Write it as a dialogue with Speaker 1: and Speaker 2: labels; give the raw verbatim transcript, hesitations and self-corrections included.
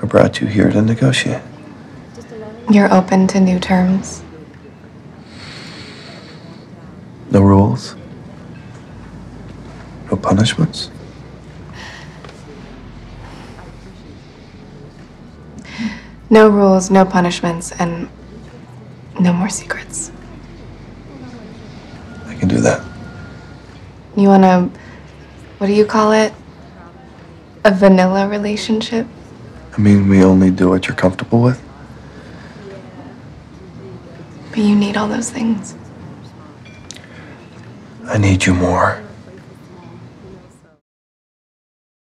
Speaker 1: I brought you here to negotiate.
Speaker 2: You're open to new terms?
Speaker 1: No rules? No punishments?
Speaker 2: No rules, no punishments, and no more secrets.
Speaker 1: I can do that.
Speaker 2: You wanna, what do you call it? A vanilla relationship?
Speaker 1: I mean, we only do what you're comfortable with.
Speaker 2: But you need all those things.
Speaker 1: I need you more.